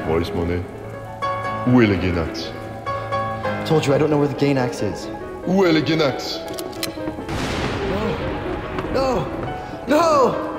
voice, Monet. Où est le Gainax? Told you I don't know where the Gainax is. Où est le Gainax? No! No! No!